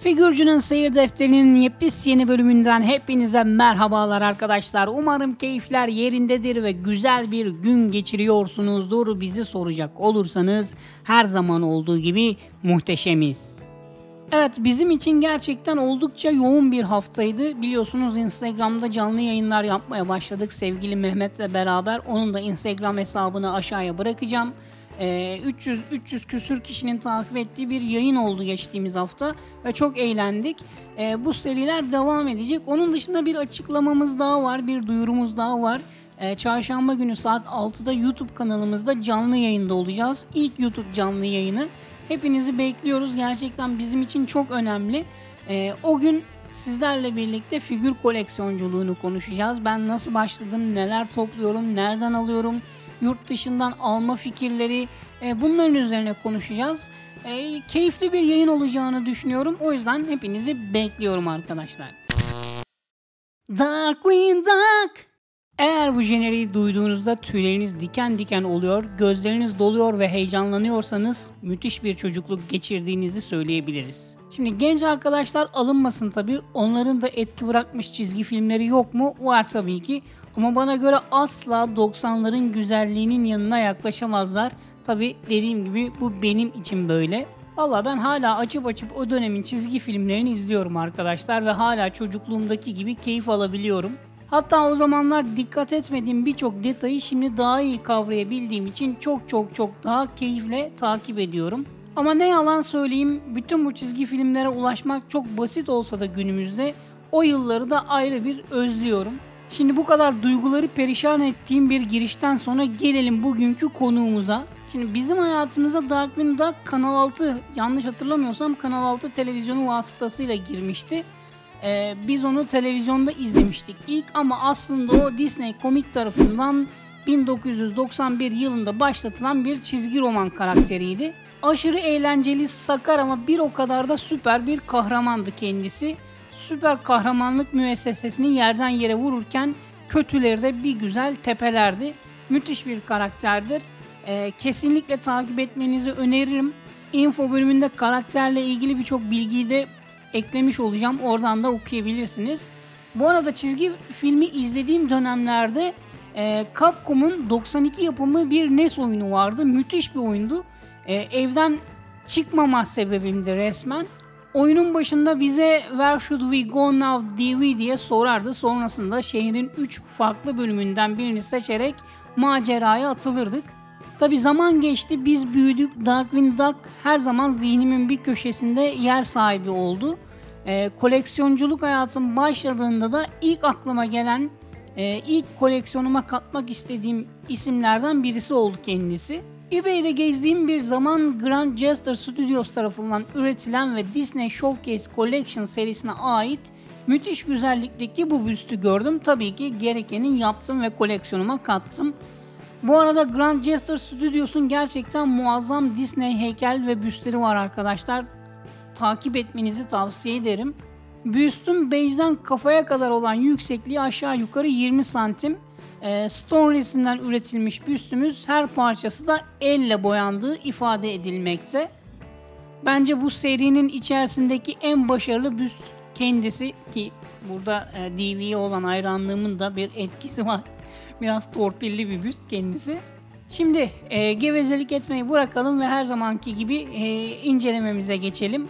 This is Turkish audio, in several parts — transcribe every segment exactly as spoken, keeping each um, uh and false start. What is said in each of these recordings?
Figürcü'nün Seyir Defteri'nin yepyeni bölümünden hepinize merhabalar arkadaşlar. Umarım keyifler yerindedir ve güzel bir gün geçiriyorsunuzdur. Bizi soracak olursanız her zaman olduğu gibi muhteşemiz. Evet, bizim için gerçekten oldukça yoğun bir haftaydı. Biliyorsunuz Instagram'da canlı yayınlar yapmaya başladık sevgili Mehmet'le beraber. Onun da Instagram hesabını aşağıya bırakacağım. üç yüz üç yüz küsür kişinin takip ettiği bir yayın oldu geçtiğimiz hafta ve çok eğlendik. E, bu seriler devam edecek. Onun dışında bir açıklamamız daha var, bir duyurumuz daha var. E, çarşamba günü saat altıda YouTube kanalımızda canlı yayında olacağız. İlk YouTube canlı yayını. Hepinizi bekliyoruz. Gerçekten bizim için çok önemli. E, o gün sizlerle birlikte figür koleksiyonculuğunu konuşacağız. Ben nasıl başladım, neler topluyorum, nereden alıyorum, yurt dışından alma fikirleri, e, bunların üzerine konuşacağız. E, keyifli bir yayın olacağını düşünüyorum. O yüzden hepinizi bekliyorum arkadaşlar. Darkwing Duck. Eğer bu jeneriği duyduğunuzda tüyleriniz diken diken oluyor, gözleriniz doluyor ve heyecanlanıyorsanız müthiş bir çocukluk geçirdiğinizi söyleyebiliriz. Şimdi genç arkadaşlar alınmasın tabii, onların da etki bırakmış çizgi filmleri yok mu? Var tabii ki, ama bana göre asla doksanların güzelliğinin yanına yaklaşamazlar. Tabii dediğim gibi bu benim için böyle. Valla ben hala açıp açıp o dönemin çizgi filmlerini izliyorum arkadaşlar ve hala çocukluğumdaki gibi keyif alabiliyorum. Hatta o zamanlar dikkat etmediğim birçok detayı şimdi daha iyi kavrayabildiğim için çok çok çok daha keyifle takip ediyorum. Ama ne yalan söyleyeyim, bütün bu çizgi filmlere ulaşmak çok basit olsa da günümüzde o yılları da ayrı bir özlüyorum. Şimdi bu kadar duyguları perişan ettiğim bir girişten sonra gelelim bugünkü konuğumuza. Şimdi bizim hayatımıza Darkwing Duck Kanal altı, yanlış hatırlamıyorsam Kanal altı televizyonu vasıtasıyla girmişti. Ee, biz onu televizyonda izlemiştik ilk, ama aslında o Disney Comic tarafından bin dokuz yüz doksan bir yılında başlatılan bir çizgi roman karakteriydi. Aşırı eğlenceli, sakar ama bir o kadar da süper bir kahramandı kendisi. Süper kahramanlık müessesesini yerden yere vururken kötüleri de bir güzel tepelerdi. Müthiş bir karakterdir. Ee, kesinlikle takip etmenizi öneririm. Info bölümünde karakterle ilgili birçok bilgiyi de eklemiş olacağım. Oradan da okuyabilirsiniz. Bu arada çizgi filmi izlediğim dönemlerde e, Capcom'un doksan iki yapımı bir N E S oyunu vardı. Müthiş bir oyundu. E, evden çıkmama sebebimdi resmen. Oyunun başında bize "Where should we go now D V" diye sorardı. Sonrasında şehrin üç farklı bölümünden birini seçerek maceraya atılırdık. Tabi zaman geçti, biz büyüdük. Darkwing Duck her zaman zihnimin bir köşesinde yer sahibi oldu. Ee, koleksiyonculuk hayatım başladığında da ilk aklıma gelen, e, ilk koleksiyonuma katmak istediğim isimlerden birisi oldu kendisi. eBay'de gezdiğim bir zaman Grand Jester Studios tarafından üretilen ve Disney Showcase Collection serisine ait müthiş güzellikteki bu büstü gördüm. Tabii ki gerekeni yaptım ve koleksiyonuma kattım. Bu arada Grand Jester Studios'un gerçekten muazzam Disney heykel ve büstleri var arkadaşlar. Takip etmenizi tavsiye ederim. Büstün beyzden kafaya kadar olan yüksekliği aşağı yukarı yirmi santim. E, stone resimden üretilmiş büstümüz, her parçası da elle boyandığı ifade edilmekte. Bence bu serinin içerisindeki en başarılı büst kendisi, ki burada e, D V'ye olan hayranlığımın da bir etkisi var. Biraz torpilli bir büst kendisi. Şimdi e, gevezelik etmeyi bırakalım ve her zamanki gibi e, incelememize geçelim.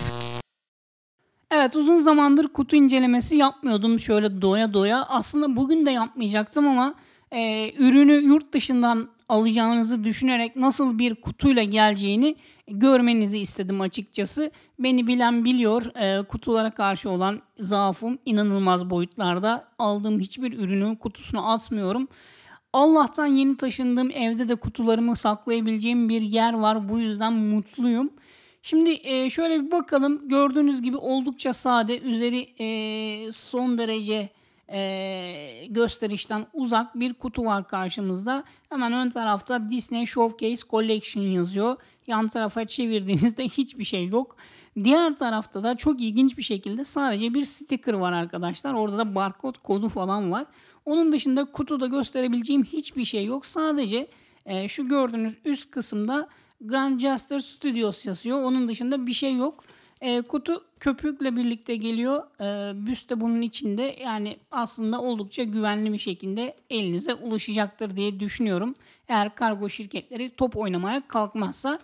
Evet, uzun zamandır kutu incelemesi yapmıyordum şöyle doya doya. Aslında bugün de yapmayacaktım ama e, ürünü yurt dışından alacağınızı düşünerek nasıl bir kutuyla geleceğini görmenizi istedim açıkçası. Beni bilen biliyor, e, kutulara karşı olan zaafım inanılmaz boyutlarda. Aldığım hiçbir ürünün kutusunu asmıyorum. Allah'tan yeni taşındığım evde de kutularımı saklayabileceğim bir yer var. Bu yüzden mutluyum. Şimdi e, şöyle bir bakalım. Gördüğünüz gibi oldukça sade, üzeri e, son derece e, gösterişten uzak bir kutu var karşımızda. Hemen ön tarafta Disney Showcase Collection yazıyor. Yan tarafa çevirdiğinizde hiçbir şey yok. Diğer tarafta da çok ilginç bir şekilde sadece bir sticker var arkadaşlar. Orada da barkod kodu falan var. Onun dışında kutuda gösterebileceğim hiçbir şey yok. Sadece e, şu gördüğünüz üst kısımda Grand Jester Studios yazıyor. Onun dışında bir şey yok. E, kutu köpükle birlikte geliyor. E, büst de bunun içinde, yani aslında oldukça güvenli bir şekilde elinize ulaşacaktır diye düşünüyorum. Eğer kargo şirketleri top oynamaya kalkmazsa.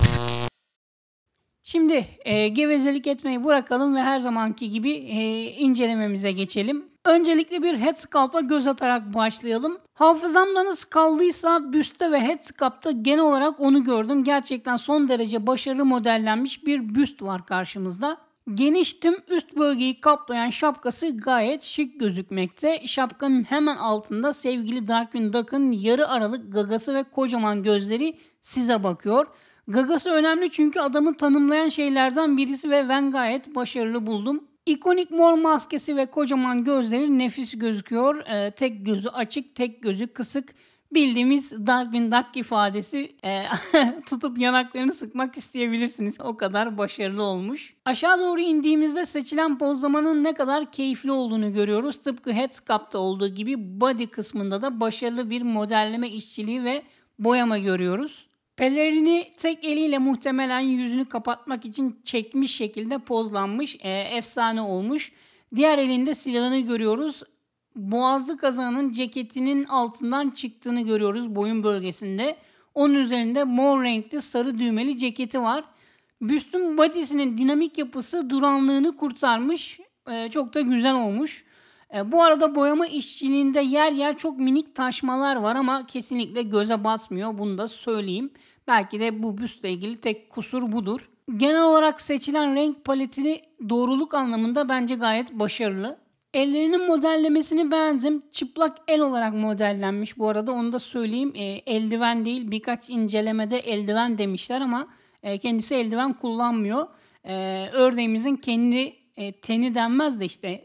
Şimdi e, gevezelik etmeyi bırakalım ve her zamanki gibi e, incelememize geçelim. Öncelikle bir headsculp'a göz atarak başlayalım. Hafızamda nasıl kaldıysa büstte ve headsculp'ta genel olarak onu gördüm. Gerçekten son derece başarılı modellenmiş bir büst var karşımızda. Geniş tüm üst bölgeyi kaplayan şapkası gayet şık gözükmekte. Şapkanın hemen altında sevgili Darkwing Duck'ın yarı aralık gagası ve kocaman gözleri size bakıyor. Gagası önemli çünkü adamı tanımlayan şeylerden birisi ve ben gayet başarılı buldum. İkonik mor maskesi ve kocaman gözleri nefis gözüküyor. Ee, tek gözü açık, tek gözü kısık. Bildiğimiz Darkwing Duck ifadesi. Ee, tutup yanaklarını sıkmak isteyebilirsiniz. O kadar başarılı olmuş. Aşağı doğru indiğimizde seçilen pozlamanın ne kadar keyifli olduğunu görüyoruz. Tıpkı headsculp'ta olduğu gibi body kısmında da başarılı bir modelleme işçiliği ve boyama görüyoruz. Pelerini tek eliyle muhtemelen yüzünü kapatmak için çekmiş şekilde pozlanmış, e, efsane olmuş. Diğer elinde silahını görüyoruz. Boğazlı kazağının ceketinin altından çıktığını görüyoruz boyun bölgesinde. Onun üzerinde mor renkli sarı düğmeli ceketi var. Büstün body'sinin dinamik yapısı duranlığını kurtarmış. E, çok da güzel olmuş. E, bu arada boyama işçiliğinde yer yer çok minik taşmalar var ama kesinlikle göze batmıyor. Bunu da söyleyeyim. Belki de bu büstle ilgili tek kusur budur. Genel olarak seçilen renk paletini doğruluk anlamında bence gayet başarılı. Ellerinin modellemesini beğendim. Çıplak el olarak modellenmiş bu arada, onu da söyleyeyim. E, eldiven değil, birkaç incelemede eldiven demişler ama e, kendisi eldiven kullanmıyor. E, ördeğimizin kendi e, teni denmez de işte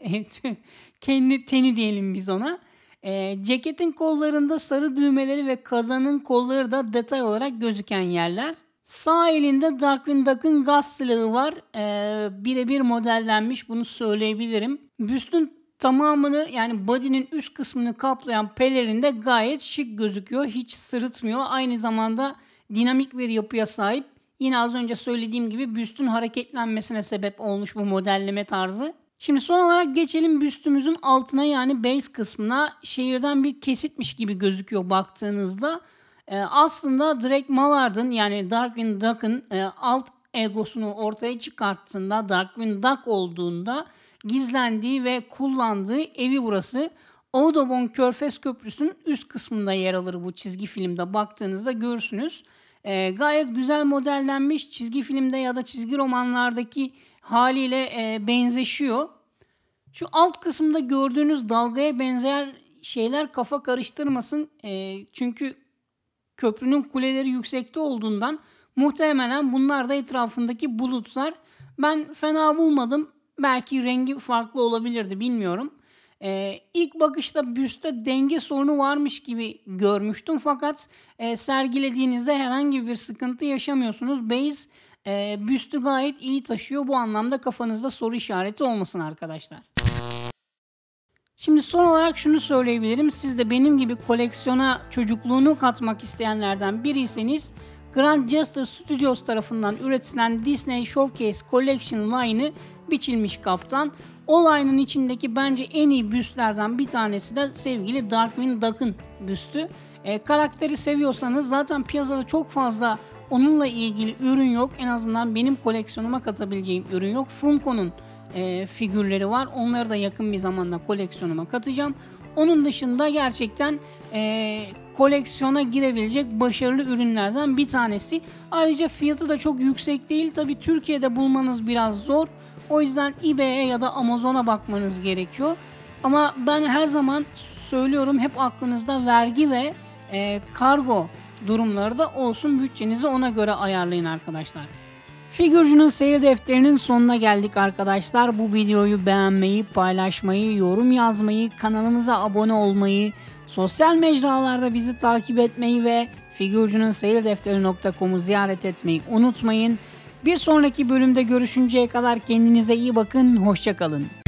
kendi teni diyelim biz ona. E, ceketin kollarında sarı düğmeleri ve kazanın kolları da detay olarak gözüken yerler. Sağ elinde Darkwing Duck'ın gaz silahı var. E, birebir modellenmiş, bunu söyleyebilirim. Büstün tamamını, yani body'nin üst kısmını kaplayan pelerin de gayet şık gözüküyor. Hiç sırıtmıyor. Aynı zamanda dinamik bir yapıya sahip. Yine az önce söylediğim gibi büstün hareketlenmesine sebep olmuş bu modelleme tarzı. Şimdi son olarak geçelim büstümüzün altına, yani base kısmına. Şehirden bir kesitmiş gibi gözüküyor baktığınızda. Ee, aslında Drake Mallard'ın, yani Darkwing Duck'ın e, alt egosunu ortaya çıkarttığında, Darkwing Duck olduğunda gizlendiği ve kullandığı evi burası. Audubon Körfez Köprüsü'nün üst kısmında yer alır bu çizgi filmde, baktığınızda görürsünüz. Ee, gayet güzel modellenmiş, çizgi filmde ya da çizgi romanlardaki haliyle e, benzeşiyor. Şu alt kısımda gördüğünüz dalgaya benzeyen şeyler kafa karıştırmasın. E, çünkü köprünün kuleleri yüksekte olduğundan muhtemelen bunlar da etrafındaki bulutlar. Ben fena bulmadım. Belki rengi farklı olabilirdi, bilmiyorum. Ee, ilk bakışta büstte denge sorunu varmış gibi görmüştüm. Fakat e, sergilediğinizde herhangi bir sıkıntı yaşamıyorsunuz. Base e, büstü gayet iyi taşıyor. Bu anlamda kafanızda soru işareti olmasın arkadaşlar. Şimdi son olarak şunu söyleyebilirim. Siz de benim gibi koleksiyona çocukluğunu katmak isteyenlerden biriyseniz, Grand Gesture Studios tarafından üretilen Disney Showcase Collection line'ı biçilmiş kaftan. O line'ın içindeki bence en iyi büstlerden bir tanesi de sevgili Darkwing Duck'ın büstü. E, karakteri seviyorsanız zaten piyasada çok fazla onunla ilgili ürün yok. En azından benim koleksiyonuma katabileceğim ürün yok. Funko'nun e, figürleri var. Onları da yakın bir zamanda koleksiyonuma katacağım. Onun dışında gerçekten e, koleksiyona girebilecek başarılı ürünlerden bir tanesi. Ayrıca fiyatı da çok yüksek değil. Tabii Türkiye'de bulmanız biraz zor. O yüzden eBay'e ya da Amazon'a bakmanız gerekiyor. Ama ben her zaman söylüyorum, hep aklınızda vergi ve e, kargo durumları da olsun. Bütçenizi ona göre ayarlayın arkadaşlar. Figürcünün seyir defterinin sonuna geldik arkadaşlar. Bu videoyu beğenmeyi, paylaşmayı, yorum yazmayı, kanalımıza abone olmayı, sosyal mecralarda bizi takip etmeyi ve figürcünün seyir defteri nokta com'u ziyaret etmeyi unutmayın. Bir sonraki bölümde görüşünceye kadar kendinize iyi bakın, hoşça kalın.